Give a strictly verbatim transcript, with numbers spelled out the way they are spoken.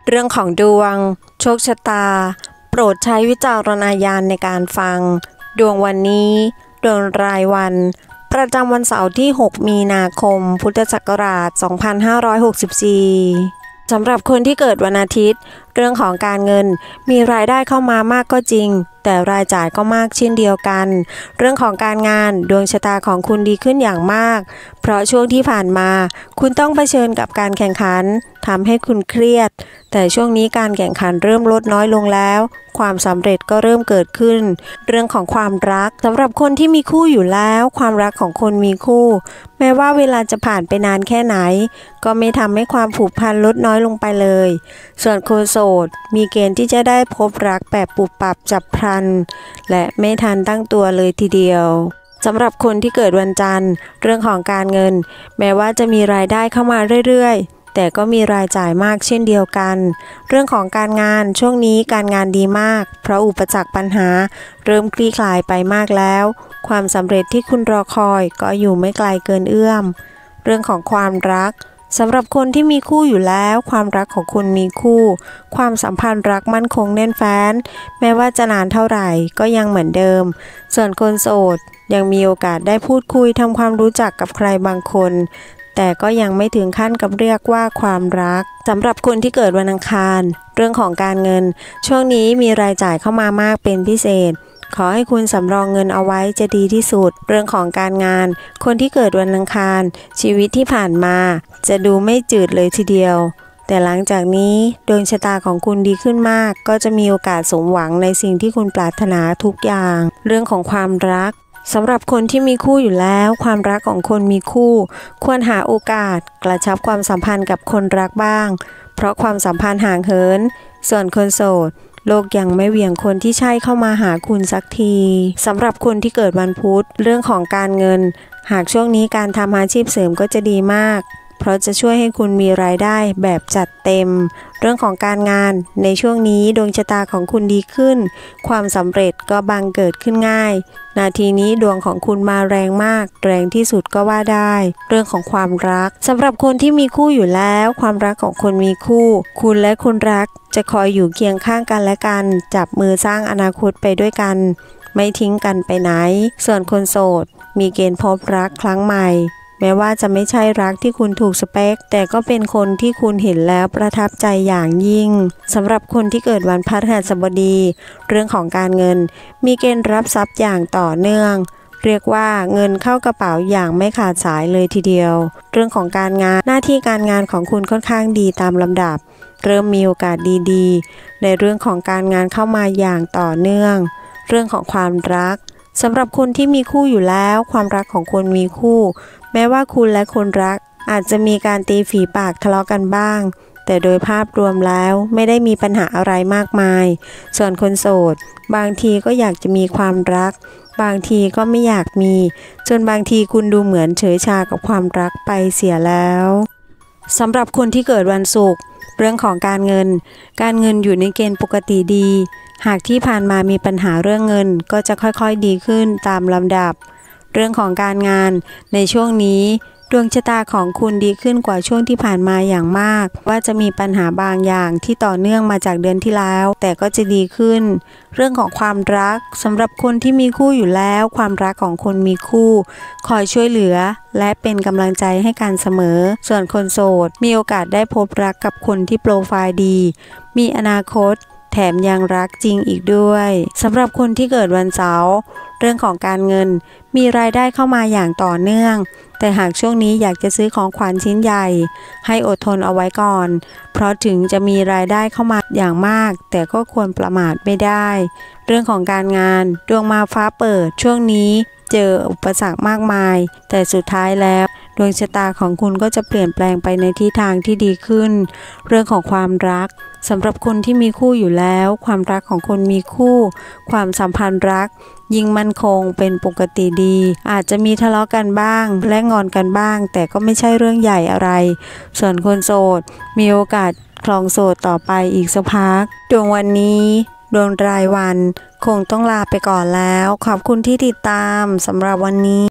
เรื่องของดวงโชคชะตาโปรดใช้วิจารณญาณในการฟังดวงวันนี้ดวงรายวันประจำวันเสาร์ที่หกมีนาคมพุทธศักราชสองพันห้าร้อยหกสิบสี่สำหรับคนที่เกิดวันอาทิตย์เรื่องของการเงินมีรายได้เข้ามามากก็จริงแต่รายจ่ายก็มากเช่นเดียวกันเรื่องของการงานดวงชะตาของคุณดีขึ้นอย่างมากเพราะช่วงที่ผ่านมาคุณต้องเผชิญกับการแข่งขันทำให้คุณเครียดแต่ช่วงนี้การแข่งขันเริ่มลดน้อยลงแล้วความสำเร็จก็เริ่มเกิดขึ้นเรื่องของความรักสำหรับคนที่มีคู่อยู่แล้วความรักของคนมีคู่แม้ว่าเวลาจะผ่านไปนานแค่ไหนก็ไม่ทำให้ความผูกพันลดน้อยลงไปเลยส่วนคนโสดมีเกณฑ์ที่จะได้พบรักแบบปุบปับจับพลันและไม่ทันตั้งตัวเลยทีเดียวสำหรับคนที่เกิดวันจันทร์เรื่องของการเงินแม้ว่าจะมีรายได้เข้ามาเรื่อยๆแต่ก็มีรายจ่ายมากเช่นเดียวกันเรื่องของการงานช่วงนี้การงานดีมากเพราะอุปสรรคปัญหาเริ่มคลี่คลายไปมากแล้วความสำเร็จที่คุณรอคอยก็อยู่ไม่ไกลเกินเอื้อมเรื่องของความรักสำหรับคนที่มีคู่อยู่แล้วความรักของคุณมีคู่ความสัมพันธ์รักมั่นคงแน่นแฟ้นแม้ว่าจะนานเท่าไหร่ก็ยังเหมือนเดิมส่วนคนโสดยังมีโอกาสได้พูดคุยทำความรู้จักกับใครบางคนแต่ก็ยังไม่ถึงขั้นกับเรียกว่าความรักสำหรับคนที่เกิดวันอังคารเรื่องของการเงินช่วงนี้มีรายจ่ายเข้ามามากเป็นพิเศษขอให้คุณสำรองเงินเอาไว้จะดีที่สุดเรื่องของการงานคนที่เกิดวันอังคารชีวิตที่ผ่านมาจะดูไม่จืดเลยทีเดียวแต่หลังจากนี้ดวงชะตาของคุณดีขึ้นมากก็จะมีโอกาสสมหวังในสิ่งที่คุณปรารถนาทุกอย่างเรื่องของความรักสำหรับคนที่มีคู่อยู่แล้วความรักของคนมีคู่ควรหาโอกาสกระชับความสัมพันธ์กับคนรักบ้างเพราะความสัมพันธ์ห่างเหินส่วนคนโสดโลกยังไม่เหวี่ยงคนที่ใช่เข้ามาหาคุณสักทีสำหรับคนที่เกิดวันพุธเรื่องของการเงินหากช่วงนี้การทำอาชีพเสริมก็จะดีมากเพราะจะช่วยให้คุณมีรายได้แบบจัดเต็มเรื่องของการงานในช่วงนี้ดวงชะตาของคุณดีขึ้นความสำเร็จก็บังเกิดขึ้นง่ายนาทีนี้ดวงของคุณมาแรงมากแรงที่สุดก็ว่าได้เรื่องของความรักสำหรับคนที่มีคู่อยู่แล้วความรักของคนมีคู่คุณและคนรักจะคอยอยู่เคียงข้างกันและกันจับมือสร้างอนาคตไปด้วยกันไม่ทิ้งกันไปไหนส่วนคนโสดมีเกณฑ์พบรักครั้งใหม่แม้ว่าจะไม่ใช่รักที่คุณถูกสเปคแต่ก็เป็นคนที่คุณเห็นแล้วประทับใจอย่างยิ่งสำหรับคนที่เกิดวันพฤหัสบดีเรื่องของการเงินมีเกณฑ์รับทรัพย์อย่างต่อเนื่องเรียกว่าเงินเข้ากระเป๋าอย่างไม่ขาดสายเลยทีเดียวเรื่องของการงานหน้าที่การงานของคุณค่อนข้างดีตามลำดับเริ่มมีโอกาสดีๆในเรื่องของการงานเข้ามาอย่างต่อเนื่องเรื่องของความรักสำหรับคนที่มีคู่อยู่แล้วความรักของคนมีคู่แม้ว่าคุณและคนรักอาจจะมีการตีฝีปากทะเลาะกันบ้างแต่โดยภาพรวมแล้วไม่ได้มีปัญหาอะไรมากมายส่วนคนโสดบางทีก็อยากจะมีความรักบางทีก็ไม่อยากมีจนบางทีคุณดูเหมือนเฉยชากับความรักไปเสียแล้วสำหรับคนที่เกิดวันศุกร์เรื่องของการเงินการเงินอยู่ในเกณฑ์ปกติดีหากที่ผ่านมามีปัญหาเรื่องเงินก็จะค่อยๆดีขึ้นตามลำดับเรื่องของการงานในช่วงนี้ดวงชะตาของคุณดีขึ้นกว่าช่วงที่ผ่านมาอย่างมากว่าจะมีปัญหาบางอย่างที่ต่อเนื่องมาจากเดือนที่แล้วแต่ก็จะดีขึ้นเรื่องของความรักสำหรับคนที่มีคู่อยู่แล้วความรักของคนมีคู่คอยช่วยเหลือและเป็นกำลังใจให้กันเสมอส่วนคนโสดมีโอกาสได้พบรักกับคนที่โปรไฟล์ดีมีอนาคตแถมยังรักจริงอีกด้วยสำหรับคนที่เกิดวันเสาร์เรื่องของการเงินมีรายได้เข้ามาอย่างต่อเนื่องแต่หากช่วงนี้อยากจะซื้อของขวัญชิ้นใหญ่ให้อดทนเอาไว้ก่อนเพราะถึงจะมีรายได้เข้ามาอย่างมากแต่ก็ควรประมาทไม่ได้เรื่องของการงานดวงมาฟ้าเปิดช่วงนี้เจออุปสรรคมากมายแต่สุดท้ายแล้วดวงชะตาของคุณก็จะเปลี่ยนแปลงไปในทิศทางที่ดีขึ้นเรื่องของความรักสำหรับคนที่มีคู่อยู่แล้วความรักของคนมีคู่ความสัมพันธ์รักยิ่งมั่นคงเป็นปกติดีอาจจะมีทะเลาะกันบ้างและงอนกันบ้างแต่ก็ไม่ใช่เรื่องใหญ่อะไรส่วนคนโสดมีโอกาสครองโสดต่อไปอีกสักพักดวงวันนี้ดวงรายวันคงต้องลาไปก่อนแล้วขอบคุณที่ติดตามสำหรับวันนี้